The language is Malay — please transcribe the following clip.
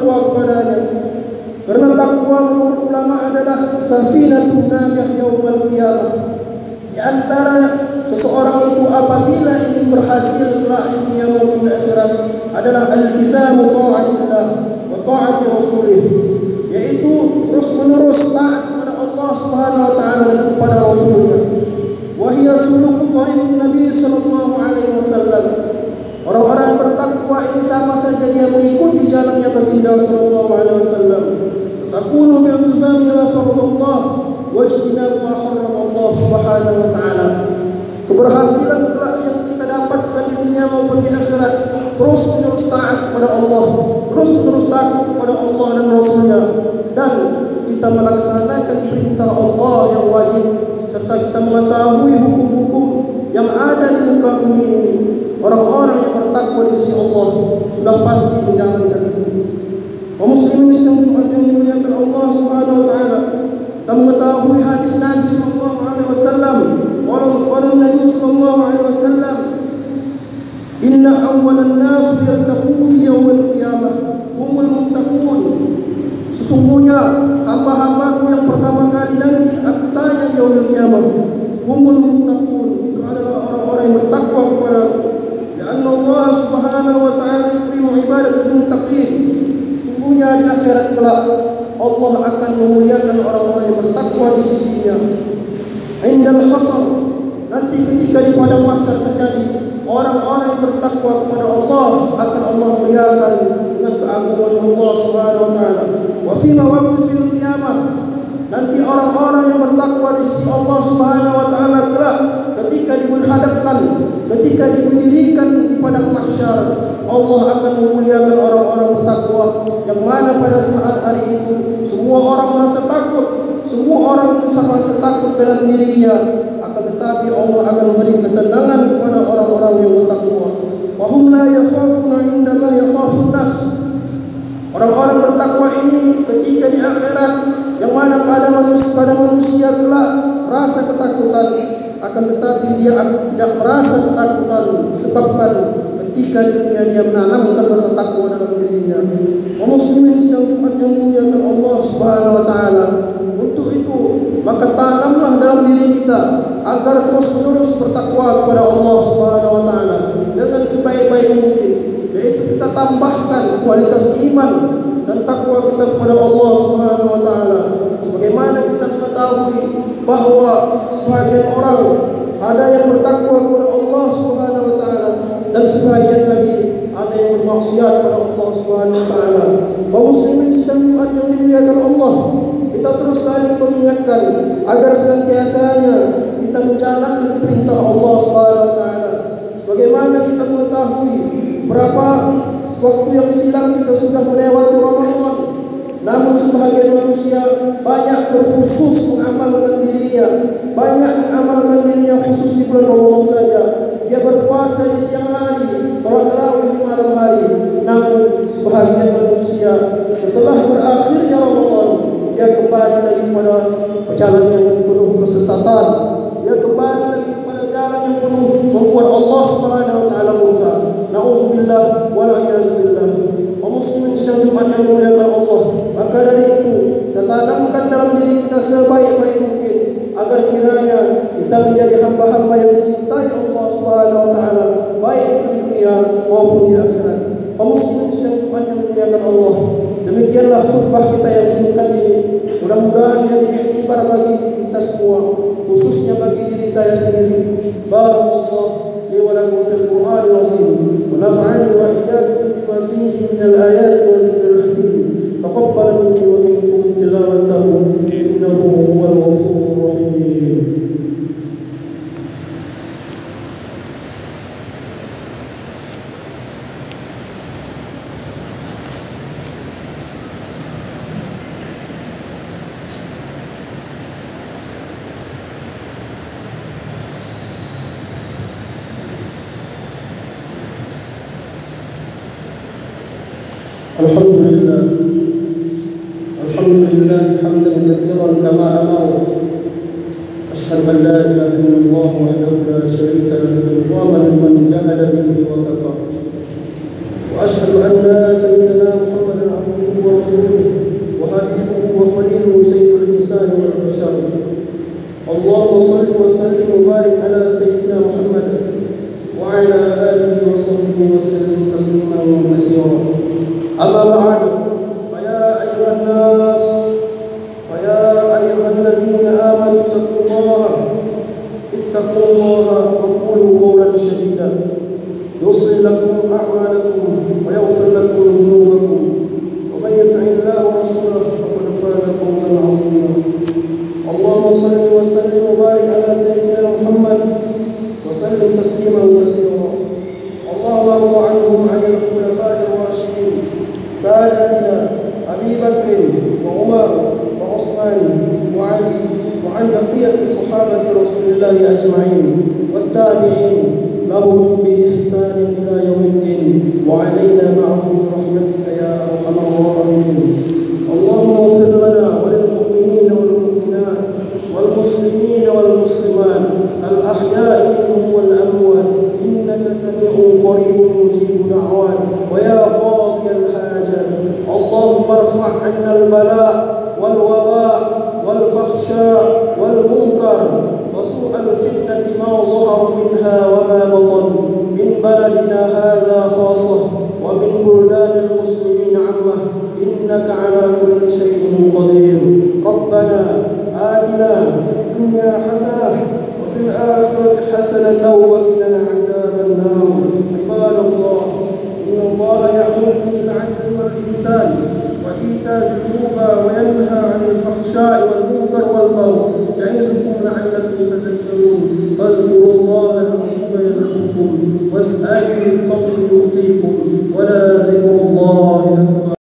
bertakwa kepadanya. Karena takwa menurut ulama adalah safinatun najah yaumul qiyamah. Di antara seseorang itu apabila ingin berhasil kelak di dunia maupun di akhirat adalah al-iltizamu ta'atillah wa ta'ati rasulih, yaitu terus menerus taat kepada Allah Subhanahu wa taala dan kepada Rasulnya. Wa hiya suluku tariqun Nabi sallallahu alaihi wasallam. Orang-orang yang bertakwa ini sama saja dia mengikuti jalannya baginda sallallahu alaihi wasallam. Takunu bil tuzami ma faradallah wa ijtinabu ma harrama Allah Subhanahu wa taala. Keberhasilan kelak yang kita dapatkan di dunia maupun di akhirat terus menerus taat kepada Allah, terus menerus takut kepada Allah dan Rasulnya, dan kita melaksanakan perintah Allah yang wajib, serta kita mengetahui hukum-hukum yang ada di muka bumi ini. Orang-orang yang bertakwa di sisi Allah sudah pasti menjalankan itu. Kaum muslimin yang dimuliakan Allah Subhanahu wa taala, kita mengetahui hadis Nabi sallallahu alaihi wasallam. Qala Nabi sallallahu alaihi wasallam, "Inna awwalan nas yartaqun yaumil qiyamah humul muttaqun." Sesungguhnya hamba-hambaku yang pertama kali nanti aku tanya yaumil qiyamah, humul muttaqun, itu adalah orang-orang yang bertakwa kepada Karena Allah Subhanahu wa taala yukrimu ibadatul muttaqin. Sungguhnya di akhirat kelak Allah akan memuliakan orang-orang yang bertakwa di sisinya. Indal hasr, nanti ketika di padang mahsyar terjadi, orang-orang yang bertakwa kepada Allah akan Allah muliakan dengan keagungan Allah Subhanahu wa taala. Wa fi mawaqifil qiyamah, nanti orang-orang yang bertakwa di sisi Allah Subhanahu wa taala kelak ketika diberhadapkan, ketika diberdirikan di padang mahsyar, Allah akan memuliakan orang-orang bertakwa yang mana pada saat hari itu semua orang merasa takut, semua orang merasa takut dalam dirinya, akan tetapi Allah akan memberi ketenangan kepada orang-orang yang bertakwa. Fahum la yakhafuna indama yakhafun nas. Orang-orang bertakwa ini ketika di akhirat yang mana pada manusia kelak rasa ketakutan, akan tetapi dia tidak merasa ketakutan disebabkan ketika di dunia dia menanamkan rasa takwa dalam dirinya. Kaum muslimin sedang Jumat yang dimuliakan Allah Subhanahu wa taala. Untuk itu maka tanamlah dalam diri kita agar terus-menerus bertakwa kepada Allah Subhanahu wa taala dengan sebaik-baik mungkin, yaitu kita tambahkan kualitas iman dan takwa kita kepada Allah Subhanahu wa taala. Sebagaimana kita mengetahui bahwa sebagian orang ada yang bertakwa kepada Allah Subhanahu wa taala dan sebagian lagi ada yang bermaksiat kepada Allah Subhanahu wa taala. Kaum muslimin sedang Jumat yang dimuliakan Allah, kita terus saling mengingatkan agar senantiasanya kita menjalankan perintah Allah Subhanahu wa taala. Sebagaimana kita mengetahui berapa waktu yang silam kita sudah melewati Ramadan, namun sebahagian manusia banyak berkhusus mengamalkan dirinya, banyak mengamalkan dirinya khusus di bulan Ramadan saja. Dia berpuasa di siang hari, salat tarawih di malam hari. Namun sebahagian manusia setelah berakhirnya Ramadan, dia kembali lagi kepada jalan yang penuh kesesatan. Dia kembali lagi kepada jalan yang penuh membuat Allah Subhanahu wa taala murka. Nauzubillah wal a'yazubillah. Kaum muslimin sedang Jumat yang dimuliakan Allah, maka dari itu kita tanamkan dalam diri kita sebaik-baik mungkin agar kiranya kita menjadi hamba-hamba yang mencintai Allah Subhanahu wa taala baik di dunia maupun di akhirat. Kaum muslimin sedang Jumat yang dimuliakan Allah, demikianlah khutbah kita yang singkat ini. Mudah-mudahan jadi iktibar bagi kita semua, khususnya bagi diri saya sendiri. Barakallahu li wa lakum fil Qur'anil azim. ونفعني وإياكم بما فيه من الآيات وذكر الحكيم. تقبل مني ومنكم تلاوته إنه هو الغفور الرحيم. الحمد لله حمدا كثيرا كما أمر. أشهد أن لا إله إلا الله وحده لا شريك له إكراما لمن جهل به وكفر. وأشهد أن سيدنا محمدا عبده أما بعد فيا أيها الذين آمنوا اتقوا الله وقولوا قولا سديدا يصلح لكم أعمالكم ويغفر لكم ذنوبكم ومن يطع الله ورسوله فقد فاز فوزا عظيما. اللهم صل وسلم وبارك على سيدنا محمد وسلم تسليما كثيرا. اللهم ارض عنهم عن الخلفاء الراشدين سادتنا أبي بكر وعمر وعثمان وعلي وعن بقية صحابة رسول الله أجمعين والتابعين لهم بإحسان إلى يوم الدين وعلينا معهم برحمتك يا أرحم الراحمين. اللهم اغفر لنا وللمؤمنين والمؤمنات والمسلمين والمسلمات الأحياء منهم والأموات إنك سميع قريب مجيب دعوات ويا قاضي الحاجات. اللهم ارفع عنا البلاء والوباء والفحشاء والمنكر وسوء الفتنة ما ظهر منها وما بطن من بلدنا هذا خاصة ومن بلدان المسلمين عامة إنك على كل شيء قدير. ربنا آتنا في الدنيا حسنة وفي الآخرة حسنة وقنا عذاب النار. عباد الله إن الله يأمركم بالعدل والإحسان وإيتاء ذي القربى وينهى عن الفحشاء والمنكر والبغي يعظكم لعلكم تذكرون. فاذكروا الله العظيم يذكركم واسألوا من فضله